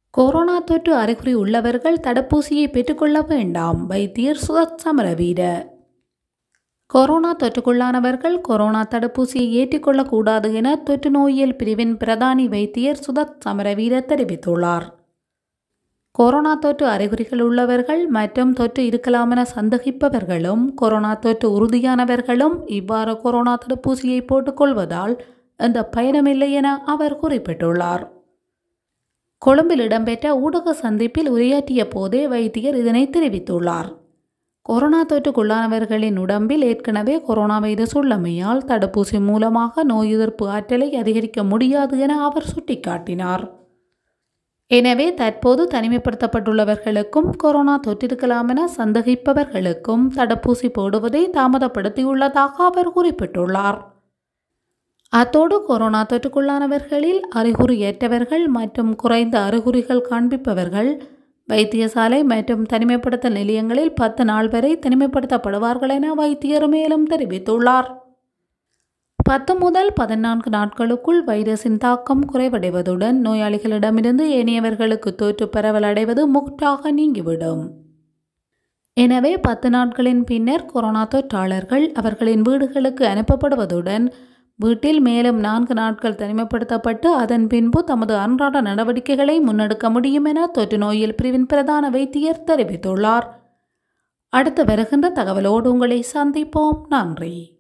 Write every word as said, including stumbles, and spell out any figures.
Corona தொற்று அறிகுறி உள்ளவர்கள் தடுப்பூசியை பெற்றுக்கொள்ள வேண்டாம். வைத்தியர் சுதத் சமரவீர. கொரோனா தொற்றுக்குள்ளானவர்கள் கொரோனா தடுப்பூசியை ஏற்றுக்கொள்ளக்கூடாது என தொற்று நோயியல் பிரிவின் பிரதானி வைத்தியர் சுதத் சமரவீர தெரிவித்துள்ளார். கொரோனா தொற்று அறிகுறிகள் உள்ளவர்கள் மற்றும் தொற்று இருக்கலாம் என சந்தேகிப்பவர்களும் கொரோனா தொற்று உறுதியானவர்களும் இவ்வாறு கொரோனா தடுப்பூசியை போட்டுக்கொள்வதால் எந்த பயனுமில்லை என அவர் குறிப்பிட்டுள்ளார். கொழும்பில் இடம்பெற்ற ஊடக சந்திப்பில் உரையாற்றிய போதே வைத்தியர் இதனை தெரிவித்துள்ளார். கொரோனா தொற்றுக்குள்ளானவர்களின் உடம்பில் ஏற்கனவே கொரோனா வைரஸ் உள்ளமையால் தடுப்பூசி மூலமாக நோய் எதிர்ப்பு ஆற்றலை அதிகரிக்க முடியாது என அவர் சுட்டிக்காட்டினார். எனவே தற்போது தனிமைப்படுத்தப்பட்டுள்ளவர்களுக்கும் கொரோனா தொற்றிருக்கலாம் என சந்தேகிப்பவர்களுக்கும் தடுப்பூசி போடுவதை தாமதப்படுத்தியுள்ளதாக அவர் குறிப்பிட்டுள்ளார். அத்தோடு கொரோனா தொற்றுக்குள்ளானவர்களில் அறிகுறியற்றவர்கள் மற்றும் குறைந்த அறிகுறிகள் காண்பிப்பவர்கள் வைத்தியசாலை மற்றும் தனிமைப்படுத்தல் நிலையங்களில் பத்து நாள் வரை தனிமைப்படுத்தப்படுவார்கள் என வைத்தியர் மேலும் தெரிவித்துள்ளார். பத்து முதல் பதினான்கு நாட்களுக்குள் வைரஸின் தாக்கம் குறைவடைவதுடன் நோயாளிகளிடமிருந்து ஏனையவர்களுக்கு தொற்று பரவலடைவது முற்றாக நீங்கிவிடும். எனவே பத்து நாட்களின் பின்னர் கொரோனா தொற்றாளர்கள் அவர்களின் வீடுகளுக்கு அனுப்பப்படுவதுடன் வீட்டில் மேலும் நான்கு நாட்கள் தனிமைப்படுத்தப்பட்டு அதன் பின்பு தமது அன்றாட நடவடிக்கைகளை முன்னெடுக்க முடியும் என தொற்று நோயியல் பிரிவின் பிரதான வைத்தியர் தெரிவித்துள்ளார். அடுத்து வருகின்ற தகவலோடு உங்களை சந்திப்போம். நன்றி.